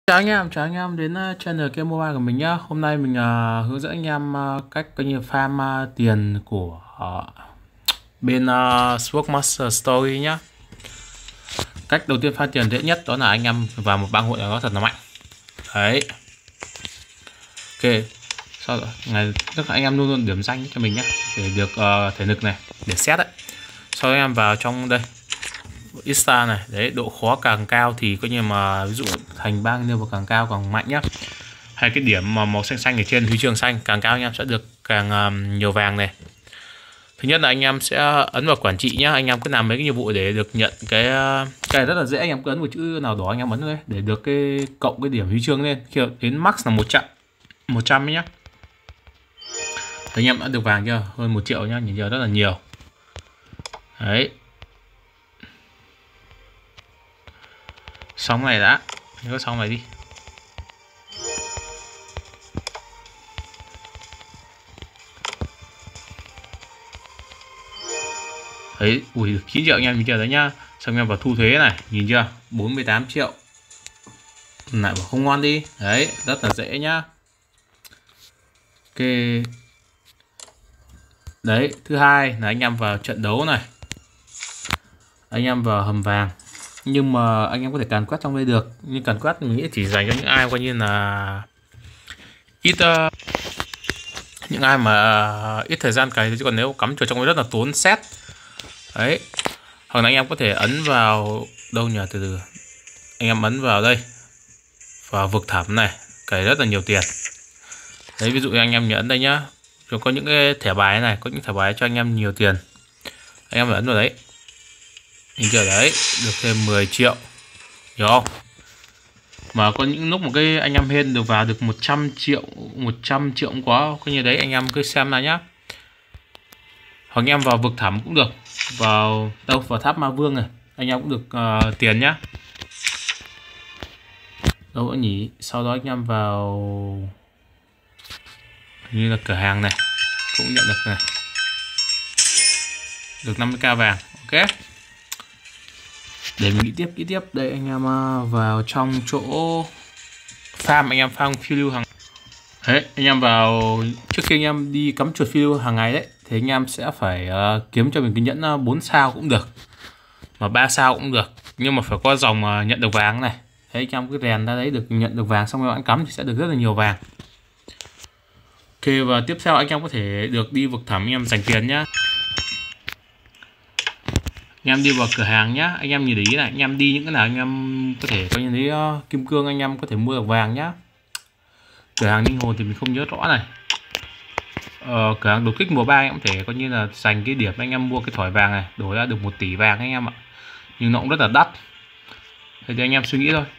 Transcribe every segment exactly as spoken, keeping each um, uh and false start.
Chào anh em, chào anh em đến uh, channel Game Mobile của mình nhá. Hôm nay mình uh, hướng dẫn anh em uh, cách coi như farm uh, tiền của uh, bên uh, Swordmaster Story nhá. Cách đầu tiên farm tiền dễ nhất đó là anh em vào một bang hội nào đó thật là mạnh. Đấy. Ok. Sau đó ngày tức là anh em luôn luôn điểm danh cho mình nhá để được uh, thể lực này để xét đấy. Sau đó anh em vào trong đây Ista này, đấy, độ khó càng cao thì coi như mà ví dụ thành bang level càng cao càng mạnh nhá. Hay cái điểm mà màu xanh xanh ở trên huy chương xanh càng cao anh em sẽ được càng um, nhiều vàng này. Thứ nhất là anh em sẽ ấn vào quản trị nhá, anh em cứ làm mấy cái nhiệm vụ để được nhận cái cái này rất là dễ, anh em cứ ấn vào chữ nào đó anh em ấn đây để được cái cộng cái điểm huy chương lên, khi đến max là một trăm một trăm nhá. Anh em đã được vàng chưa, hơn một triệu nhá, nhìn giờ rất là nhiều. Đấy. Xong này đã, nhớ xong này đi. Đấy, ui chín triệu anh em nhìn chưa đấy nhá. Xong em vào thu thuế này, nhìn chưa, bốn mươi tám triệu. Lại bảo không ngon đi. Đấy, rất là dễ nhá. Ok. Đấy, thứ hai là anh em vào trận đấu này. Anh em vào hầm vàng. Nhưng mà anh em có thể càn quét trong đây được, nhưng càn quét mình nghĩ chỉ dành cho những ai coi như là ít uh, những ai mà ít thời gian cày, chứ còn nếu cắm chuột trong đây rất là tốn set. Đấy, hoặc là anh em có thể ấn vào đâu nhờ, từ từ anh em ấn vào đây, vào vực thẳm này, cày rất là nhiều tiền. Đấy, ví dụ anh em nhấn đây nhá, rồi có những cái thẻ bài này, có những thẻ bài cho anh em nhiều tiền, anh em ấn vào đấy. Nhìn chưa đấy, được thêm mười triệu, hiểu không? Mà có những lúc một cái anh em hên được vào được một trăm triệu, một trăm triệu cũng có, coi như đấy anh em cứ xem là nhá. Hoặc anh em vào vực thẳm cũng được, vào đâu, vào tháp ma vương này, anh em cũng được uh, tiền nhá. Đâu nữa nhỉ? Sau đó anh em vào như là cửa hàng này, cũng nhận được này, được năm mươi k vàng. Ok. Để mình nghĩ tiếp kỹ tiếp đây, anh em vào trong chỗ farm, anh em farm phiêu lưu hàng. Đấy, anh em vào trước khi anh em đi cắm chuột phiêu lưu hàng ngày đấy, thì anh em sẽ phải uh, kiếm cho mình cái nhẫn uh, bốn sao cũng được, mà ba sao cũng được, nhưng mà phải có dòng uh, nhận được vàng này. Đấy, anh em cứ rèn ra đấy được nhận được vàng, xong rồi bạn cắm thì sẽ được rất là nhiều vàng. Ok, và tiếp theo anh em có thể được đi vực thẳm, anh em dành tiền nhá. Anh em đi vào cửa hàng nhá, anh em nhìn ý này, anh em đi những cái nào anh em có thể có như thấy uh, kim cương anh em có thể mua được vàng nhá. Cửa hàng linh hồn thì mình không nhớ rõ này. Ờ, cửa hàng đột kích mùa ba anh em có thể coi như là dành cái điểm anh em mua cái thỏi vàng này, đổi ra được một tỷ vàng anh em ạ. Nhưng nó cũng rất là đắt. Thế thì anh em suy nghĩ thôi.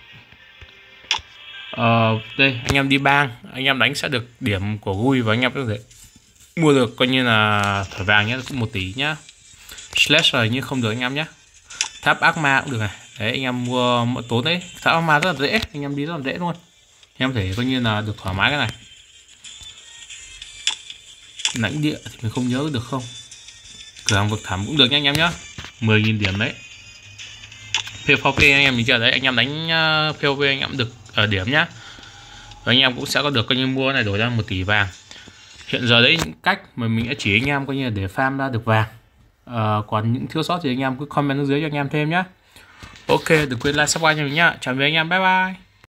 Ờ, đây anh em đi bang, anh em đánh sẽ được điểm của vui và anh em có thể mua được coi như là thỏi vàng nhé, cũng một tỷ nhá. Slash rồi nhưng không được anh em nhé. Tháp ác ma cũng được này. Đấy, anh em mua mỗi tốn đấy. Tháp ác ma rất là dễ, anh em đi rất là dễ luôn. Anh em có thể coi như là được thoải mái cái này. Lãnh địa thì mình không nhớ được không. Cửa hàng vực thẳm cũng được nha anh em nhé. mười nghìn điểm đấy. pê vê pê anh em mình chờ đấy, anh em đánh uh, pê vê pê anh em được ở điểm nhá. Và anh em cũng sẽ có được coi như mua này đổi ra một tỷ vàng. Hiện giờ đấy những cách mà mình đã chỉ anh em coi như là để farm ra được vàng. Uh, còn những thiếu sót thì anh em cứ comment ở dưới cho anh em thêm nhé. Ok, đừng quên like subscribe cho mình nhá. Chào với anh em, bye bye.